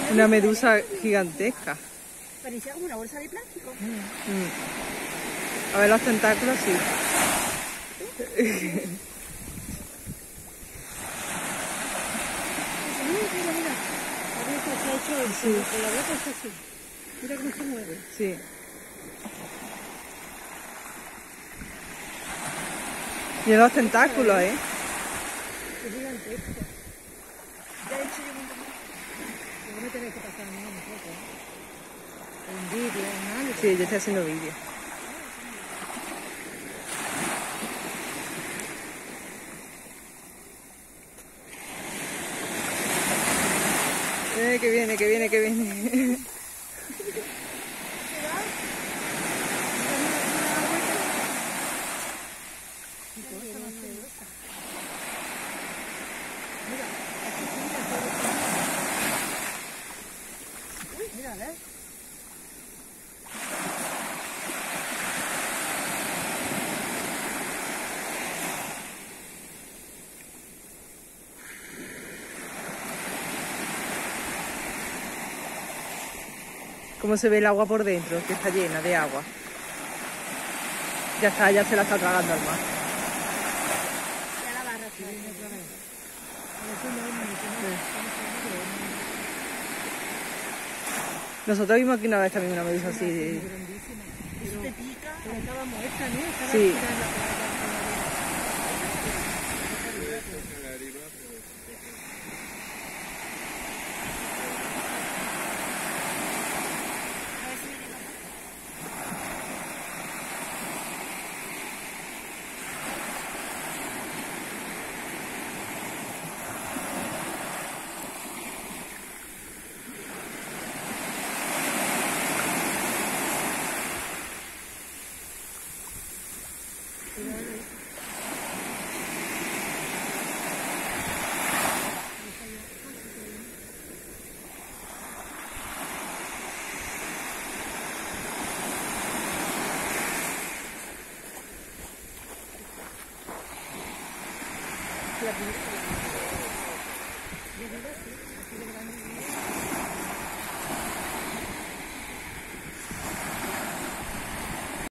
Una medusa gigantesca. Parecía como una bolsa de plástico. A ver los tentáculos, sí. Mira. A ver qué se ha hecho el Sí. con la boca está así. Mira cómo se mueve. Sí. Mira los tentáculos, ¿eh? Es gigantesco. Ya he hecho yo un montón. Luego me tenéis que pasar a mí una foto, ¿eh? Un vídeo, un algo. Sí, yo estoy haciendo vídeo. Que viene, que viene, que viene. Mira, a ver. Cómo se ve el agua por dentro, que está llena de agua. Ya está, ya se la está tragando al mar. Ya la barra otra vez. Nosotros vimos aquí una vez también una medusa así. Grandísima. Eso te pica. Pero estaba muerta, ¿no? Estaba Sí. tirada en la playa. La